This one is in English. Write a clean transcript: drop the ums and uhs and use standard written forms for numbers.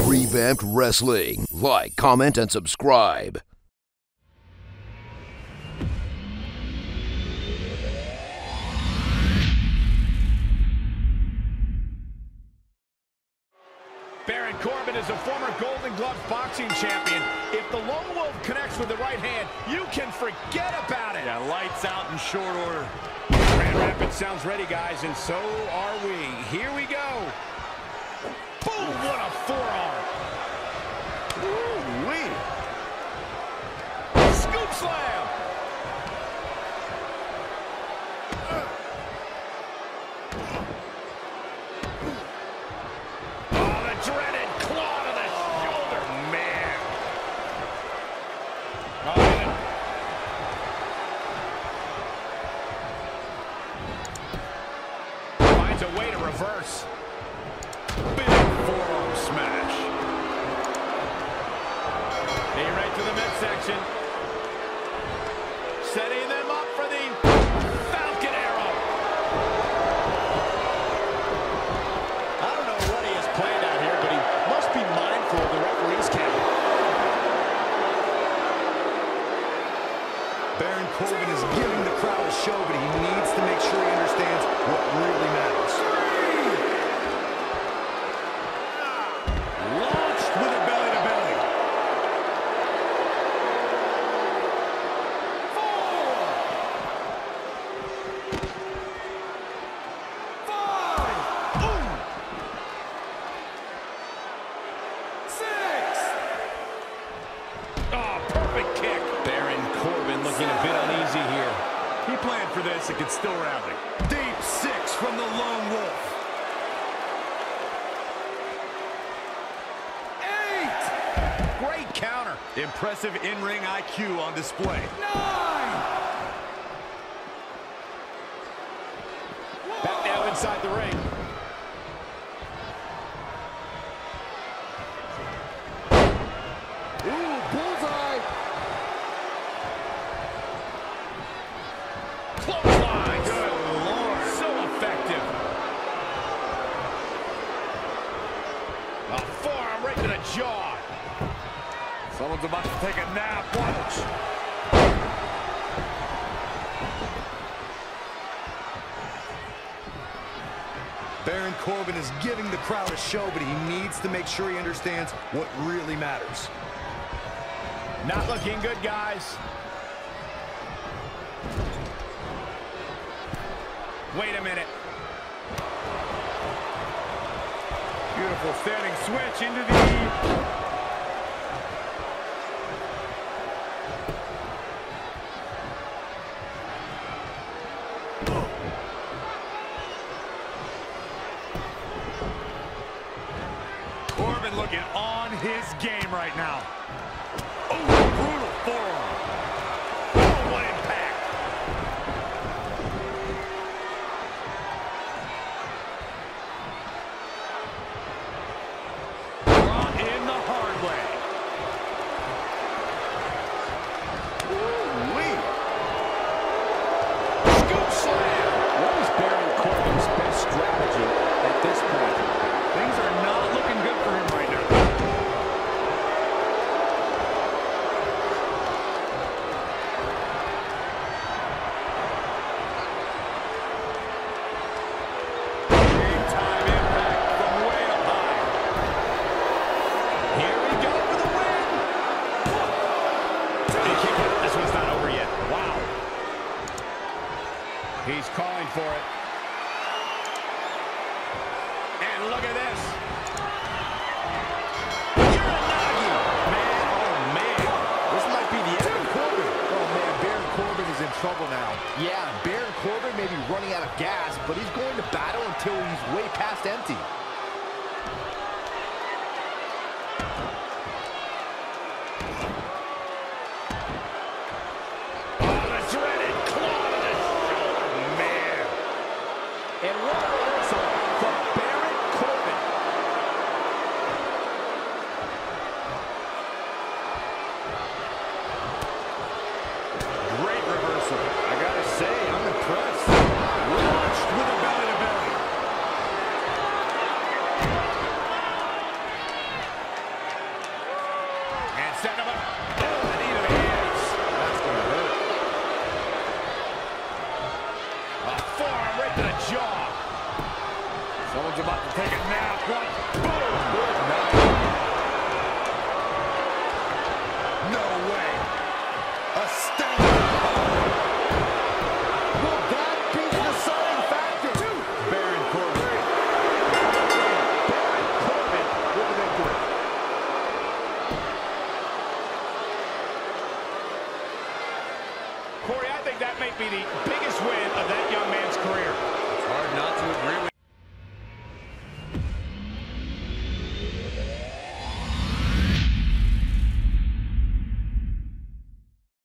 Revamped Wrestling. Like, comment, and subscribe. Baron Corbin is a former Golden Glove boxing champion. If the Lone Wolf connects with the right hand, you can forget about it. Yeah, lights out in short order. Grand Rapids sounds ready, guys, and so are we. Here we go. Boom, what a forearm. Ooh-wee. Scoop slam. Oh, the dreaded claw to the shoulder. Man. Finds a way to reverse. Big forearm smash. Knee right to the midsection. Setting them up for the Falcon Arrow. I don't know what he has planned out here, but he must be mindful of the referee's count. Baron Corbin is giving the crowd a show, but he needs to make sure he understands what really matters. Launched with a belly-to-belly. 6. Oh, perfect kick. Baron Corbin looking a bit uneasy here. He planned for this and can still round it. Deep 6 from the Lone Wolf. 8. Great counter. Impressive in-ring IQ on display. 9. Back now inside the ring. Ooh, bullseye. Clothesline. Good Lord. So effective. A forearm right to the jaw. Someone's about to take a nap. Watch. Baron Corbin is giving the crowd a show, but he needs to make sure he understands what really matters. Not looking good, guys. Wait a minute. Beautiful standing switch into the... Corbin looking on his game right now. Oh, brutal forearm. Oh, what impact. Brought in the hard way. Ooh-wee. Scoop slam. What is Baron Corbin's best strategy at this point? Things are not looking good for him right now. Big time impact from way up high. Here we go for the win. Big kick out. This one's not over yet. Wow. He's calling for it. And look at this. Uranagi. Man, oh man. This might be the end of Corbin. Oh man, Baron Corbin is in trouble now. Yeah, Baron Corbin may be running out of gas, but he's going to battle until he's way past empty. Oh, the dreaded claw to the shoulder, man. And what a reversal from Baron Corbin. Great reversal. I gotta say, I'm impressed. Launched with a belly-to-belly. Someone's about to take a nap. What? Boom! Good night. No way. Astounding. Will that be the deciding factor? Baron Corbin. Baron Corbin with the victory. Corey, I think that may be the